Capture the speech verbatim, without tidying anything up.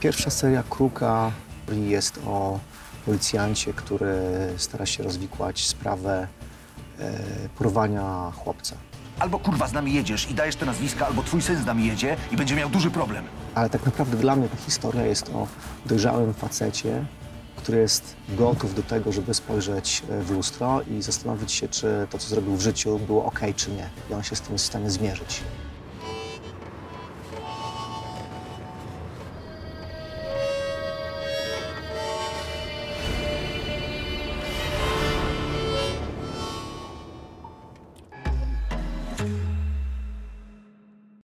Pierwsza seria Kruka jest o policjancie, który stara się rozwikłać sprawę e, porwania chłopca. Albo kurwa z nami jedziesz i dajesz te nazwiska, albo twój syn z nami jedzie i będzie miał duży problem. Ale tak naprawdę dla mnie ta historia jest o dojrzałym facecie, który jest gotów do tego, żeby spojrzeć w lustro i zastanowić się, czy to, co zrobił w życiu, było okej, czy nie. I on się z tym jest w stanie zmierzyć.